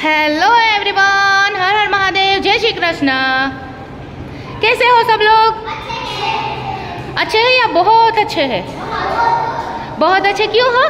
Hello everyone, हर हर महादेव, जय श्री कृष्ण। कैसे हो सब लोग? अच्छे हैं या बहुत अच्छे हैं? बहुत अच्छे क्यों हो?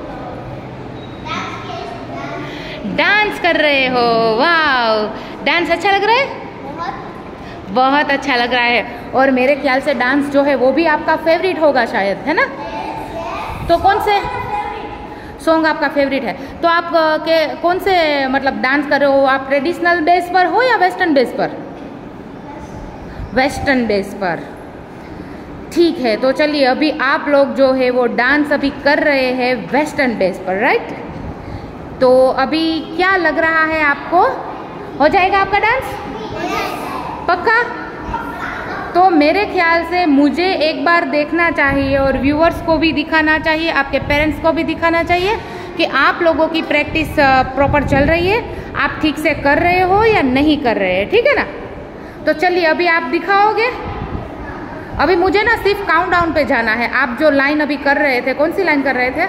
डांस कर रहे हो? वाह, डांस अच्छा लग रहा है? बहुत अच्छा लग रहा है। और मेरे ख्याल से डांस जो है वो भी आपका फेवरेट होगा शायद, है ना? तो कौन से सॉन्ग आपका फेवरेट है? तो आप के कौन से मतलब डांस कर रहे हो? आप ट्रेडिशनल बेस पर हो या वेस्टर्न बेस पर? वेस्टर्न बेस पर, ठीक है। तो चलिए, अभी आप लोग जो है वो डांस अभी कर रहे हैं वेस्टर्न बेस पर, राइट? तो अभी क्या लग रहा है आपको? हो जाएगा आपका डांस? पक्का? तो मेरे ख्याल से मुझे एक बार देखना चाहिए और व्यूअर्स को भी दिखाना चाहिए, आपके पेरेंट्स को भी दिखाना चाहिए कि आप लोगों की प्रैक्टिस प्रॉपर चल रही है, आप ठीक से कर रहे हो या नहीं कर रहे हैं, ठीक है ना? तो चलिए, अभी आप दिखाओगे। अभी मुझे ना सिर्फ काउंट डाउन पे जाना है। आप जो लाइन अभी कर रहे थे, कौन सी लाइन कर रहे थे?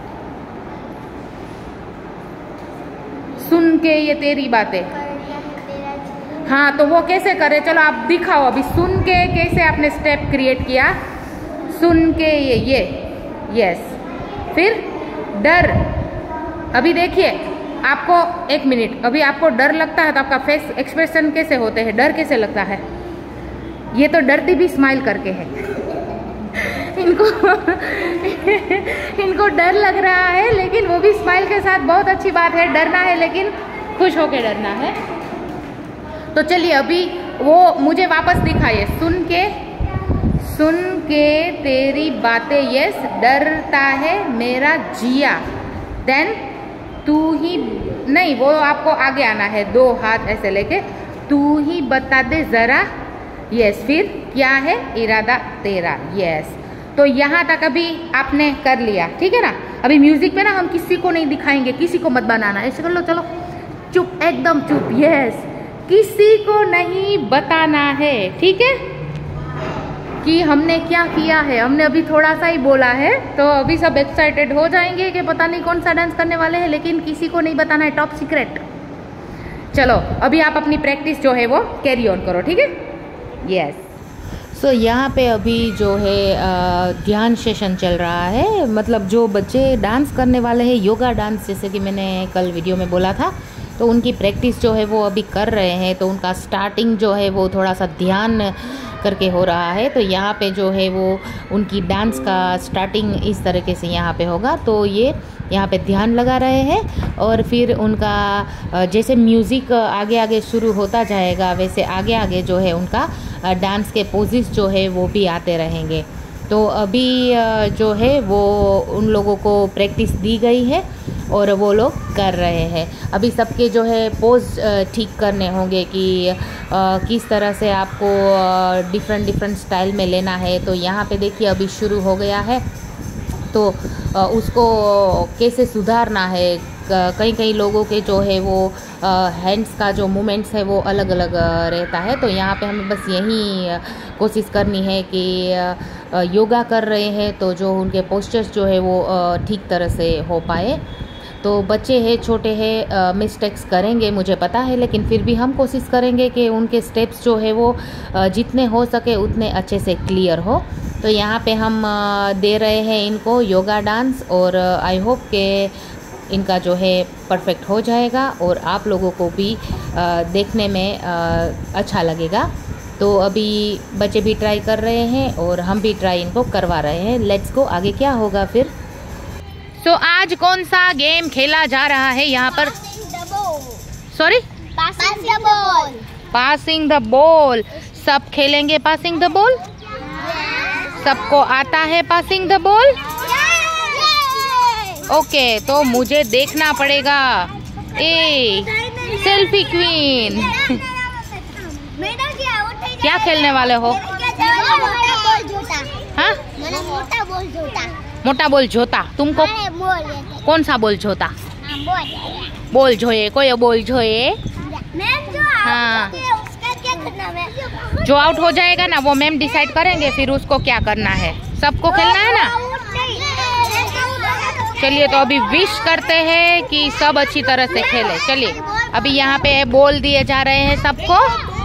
सुन के ये तेरी बातें, हाँ, तो वो कैसे करे? चलो आप दिखाओ। अभी सुन के कैसे आपने स्टेप क्रिएट किया? सुन के ये यस। फिर डर, अभी देखिए आपको, एक मिनट, अभी आपको डर लगता है तो आपका फेस एक्सप्रेशन कैसे होते हैं? डर कैसे लगता है? ये तो डरती भी स्माइल करके है। इनको डर लग रहा है, लेकिन वो भी स्माइल के साथ। बहुत अच्छी बात है, डरना है लेकिन खुश होके डरना है। तो चलिए, अभी वो मुझे वापस दिखाइए। सुन के तेरी बातें, यस। डरता है मेरा जिया, देन तू ही नहीं, वो आपको आगे आना है, दो हाथ ऐसे लेके, तू ही बता दे जरा, यस। फिर क्या है इरादा तेरा, यस। तो यहाँ तक अभी आपने कर लिया, ठीक है ना? अभी म्यूजिक पे ना हम किसी को नहीं दिखाएंगे, किसी को मत बनाना। ऐसे कर लो, चलो चुप, एकदम चुप, यस। किसी को नहीं बताना है, ठीक है, कि हमने क्या किया है। हमने अभी थोड़ा सा ही बोला है, तो अभी सब एक्साइटेड हो जाएंगे कि पता नहीं कौन सा डांस करने वाले हैं, लेकिन किसी को नहीं बताना है, टॉप सीक्रेट। चलो, अभी आप अपनी प्रैक्टिस जो है वो कैरी ऑन करो, ठीक है? यस। सो यहाँ पे अभी जो है ध्यान सेशन चल रहा है। मतलब जो बच्चे डांस करने वाले हैं, योगा डांस, जैसे कि मैंने कल वीडियो में बोला था, तो उनकी प्रैक्टिस जो है वो अभी कर रहे हैं। तो उनका स्टार्टिंग जो है वो थोड़ा सा ध्यान करके हो रहा है। तो यहाँ पे जो है वो उनकी डांस का स्टार्टिंग इस तरीके से यहाँ पे होगा। तो ये यहाँ पे ध्यान लगा रहे हैं, और फिर उनका जैसे म्यूज़िक आगे आगे शुरू होता जाएगा, वैसे आगे आगे जो है उनका डांस के पोजेस जो है वो भी आते रहेंगे। तो अभी जो है वो उन लोगों को प्रैक्टिस दी गई है और वो लोग कर रहे हैं। अभी सबके जो है पोज ठीक करने होंगे कि किस तरह से आपको डिफरेंट स्टाइल में लेना है। तो यहाँ पे देखिए अभी शुरू हो गया है, तो उसको कैसे सुधारना है। कई लोगों के जो है वो हैंड्स का जो मूवमेंट्स है वो अलग अलग रहता है। तो यहाँ पे हमें बस यही कोशिश करनी है कि योगा कर रहे हैं तो जो उनके पोस्चर्स जो है वो ठीक तरह से हो पाए। तो बच्चे हैं, छोटे हैं, मिस्टेक्स करेंगे, मुझे पता है, लेकिन फिर भी हम कोशिश करेंगे कि उनके स्टेप्स जो है वो जितने हो सके उतने अच्छे से क्लियर हो। तो यहाँ पे हम दे रहे हैं इनको योगा डांस, और आई होप कि इनका जो है परफेक्ट हो जाएगा और आप लोगों को भी देखने में अच्छा लगेगा। तो अभी बच्चे भी ट्राई कर रहे हैं और हम भी ट्राई इनको करवा रहे हैं। लेट्स गो, आगे क्या होगा फिर। तो आज कौन सा गेम खेला जा रहा है यहाँ पर? Sorry, passing the ball. सब खेलेंगे पासिंग द बॉल? सबको आता है पासिंग द बॉल? ओके, तो मुझे देखना पड़ेगा। ए सेल्फी क्वीन, क्या खेलने वाले हो? हाँ, मोटा बोल जोता। तुमको कौन सा बोल जोता? बोल जोए, कोई बोल जोए। हाँ, जो आउट हो जाएगा ना वो मैम डिसाइड करेंगे फिर उसको क्या करना है। सबको खेलना है ना? चलिए तो अभी विश करते हैं कि सब अच्छी तरह से खेले। चलिए अभी यहाँ पे बोल दिए जा रहे हैं सबको।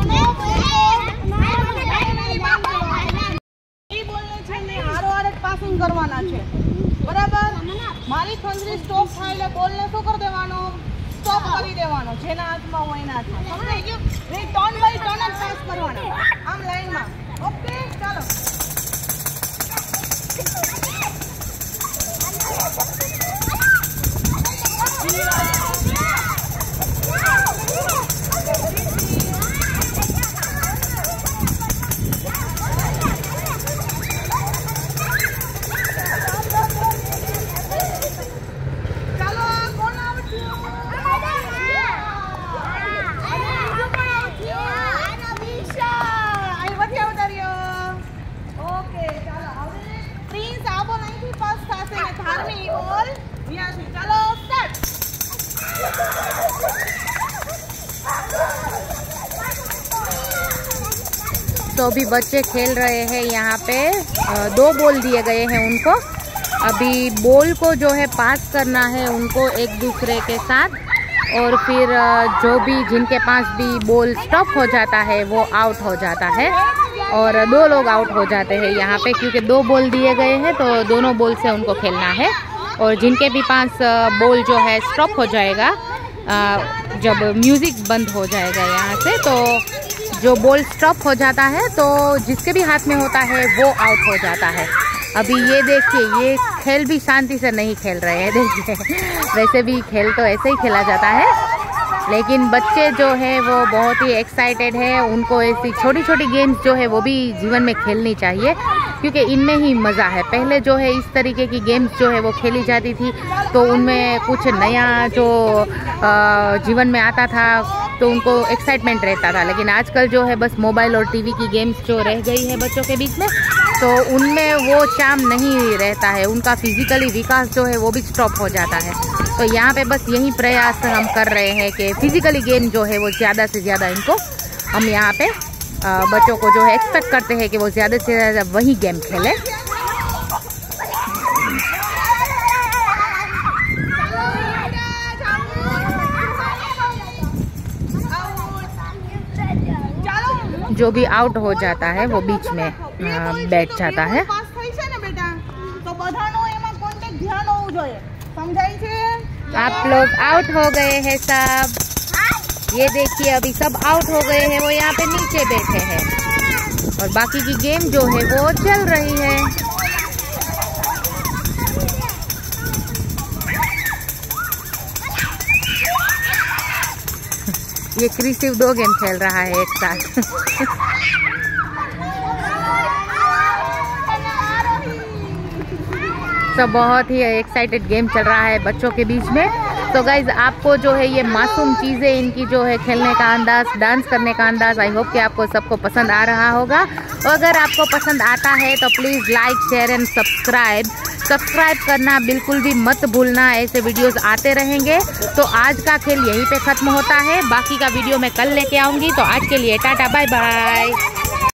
करवाना છે બરાબર। મારી ખંજરી સ્ટોપ થાય એટલે બોલને શું કરી દેવાનો? સ્ટોપ કરી દેવાનો, જેના હાથમાં હોય એના હાથમાં। સમજાઈ ગયું? એ ટર્ન બાય ટર્ન જ પાસ કરવાના આમ લાઈનમાં। ઓકે ચાલો। तो अभी बच्चे खेल रहे हैं यहाँ पे। 2 बॉल दिए गए हैं उनको। अभी बॉल को जो है पास करना है उनको एक दूसरे के साथ, और फिर जो भी जिनके पास भी बॉल स्टॉप हो जाता है वो आउट हो जाता है, और 2 लोग आउट हो जाते हैं यहाँ पे, क्योंकि 2 बॉल दिए गए हैं तो दोनों बॉल से उनको खेलना है। और जिनके भी पास बॉल जो है स्टॉप हो जाएगा, जब म्यूज़िक बंद हो जाएगा यहाँ से, तो जो बॉल स्टॉप हो जाता है तो जिसके भी हाथ में होता है वो आउट हो जाता है। अभी ये देखिए, ये खेल भी शांति से नहीं खेल रहे हैं, देखिए। वैसे भी खेल तो ऐसे ही खेला जाता है, लेकिन बच्चे जो है वो बहुत ही एक्साइटेड है। उनको ऐसी छोटी छोटी गेम्स जो है वो भी जीवन में खेलनी चाहिए, क्योंकि इनमें ही मज़ा है। पहले जो है इस तरीके की गेम्स जो है वो खेली जाती थी, तो उनमें कुछ नया जो जीवन में आता था तो उनको एक्साइटमेंट रहता था। लेकिन आजकल जो है बस मोबाइल और टीवी की गेम्स जो रह गई है बच्चों के बीच में, तो उनमें वो चार्म नहीं रहता है। उनका फिजिकली विकास जो है वो भी स्टॉप हो जाता है। तो यहाँ पे बस यही प्रयास हम कर रहे हैं कि फिजिकली गेम जो है वो ज़्यादा से ज़्यादा इनको हम यहाँ पे बच्चों को जो है एक्सपेक्ट करते हैं कि वो ज़्यादा से ज़्यादा वही गेम खेलें। जो भी आउट हो जाता है वो बीच में बैठ जाता है। आप लोग आउट हो गए हैं सब। ये देखिए अभी सब आउट हो गए हैं, वो यहाँ पे नीचे बैठे हैं, और बाकी की गेम जो है वो चल रही है। ये क्रिसिव 2 गेम खेल रहा है एक साथ। तो बहुत ही एक्साइटेड गेम चल रहा है बच्चों के बीच में। तो गाइज आपको जो है ये मासूम चीज़ें, इनकी जो है खेलने का अंदाज, डांस करने का अंदाज, आई होप कि आपको सबको पसंद आ रहा होगा। और अगर आपको पसंद आता है तो please like, share and subscribe करना बिल्कुल भी मत भूलना। ऐसे वीडियोस आते रहेंगे। तो आज का खेल यहीं पे ख़त्म होता है, बाकी का वीडियो मैं कल लेके आऊँगी। तो आज के लिए टाटा बाय बाय।